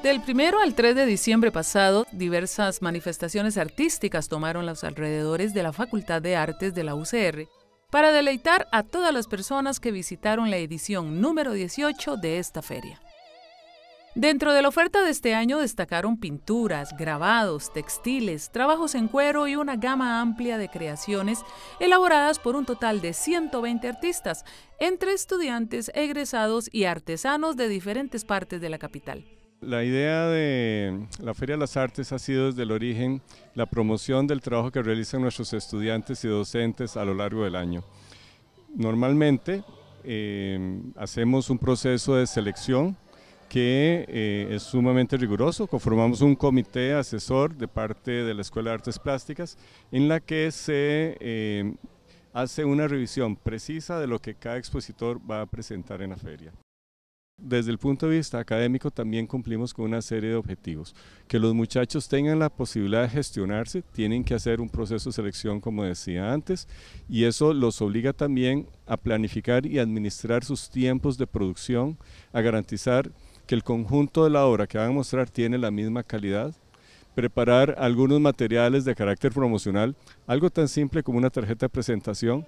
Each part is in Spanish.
Del 1 al 3 de diciembre pasado, diversas manifestaciones artísticas tomaron los alrededores de la Facultad de Artes de la UCR para deleitar a todas las personas que visitaron la edición número 18 de esta feria. Dentro de la oferta de este año destacaron pinturas, grabados, textiles, trabajos en cuero y una gama amplia de creaciones elaboradas por un total de 120 artistas, entre estudiantes, egresados y artesanos de diferentes partes de la capital. La idea de la Feria de las Artes ha sido desde el origen la promoción del trabajo que realizan nuestros estudiantes y docentes a lo largo del año. Normalmente hacemos un proceso de selección que es sumamente riguroso. Conformamos un comité asesor de parte de la Escuela de Artes Plásticas en la que se hace una revisión precisa de lo que cada expositor va a presentar en la feria. Desde el punto de vista académico también cumplimos con una serie de objetivos. Que los muchachos tengan la posibilidad de gestionarse, tienen que hacer un proceso de selección como decía antes, y eso los obliga también a planificar y administrar sus tiempos de producción, a garantizar que el conjunto de la obra que van a mostrar tiene la misma calidad, preparar algunos materiales de carácter promocional, algo tan simple como una tarjeta de presentación.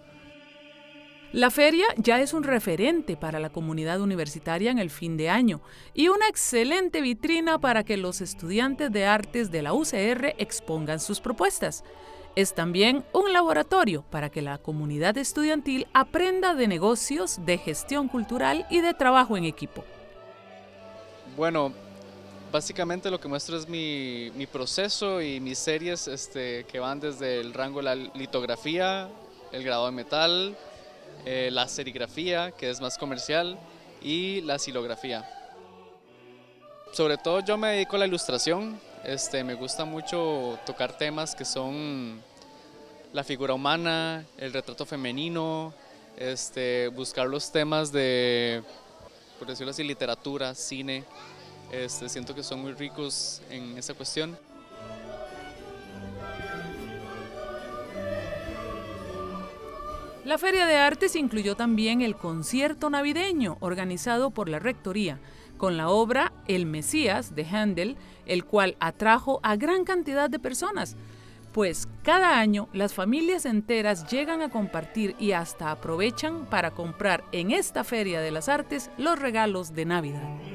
La feria ya es un referente para la comunidad universitaria en el fin de año y una excelente vitrina para que los estudiantes de artes de la UCR expongan sus propuestas. Es también un laboratorio para que la comunidad estudiantil aprenda de negocios, de gestión cultural y de trabajo en equipo. Bueno, básicamente lo que muestro es mi proceso y mis series que van desde el rango de la litografía, el grabado de metal, la serigrafía, que es más comercial, y la silografía. Sobre todo yo me dedico a la ilustración, me gusta mucho tocar temas que son la figura humana, el retrato femenino, buscar los temas de, por decirlo así, literatura, cine. Siento que son muy ricos en esa cuestión. La Feria de Artes incluyó también el concierto navideño organizado por la Rectoría, con la obra El Mesías de Händel, el cual atrajo a gran cantidad de personas, pues cada año las familias enteras llegan a compartir y hasta aprovechan para comprar en esta Feria de las Artes los regalos de Navidad.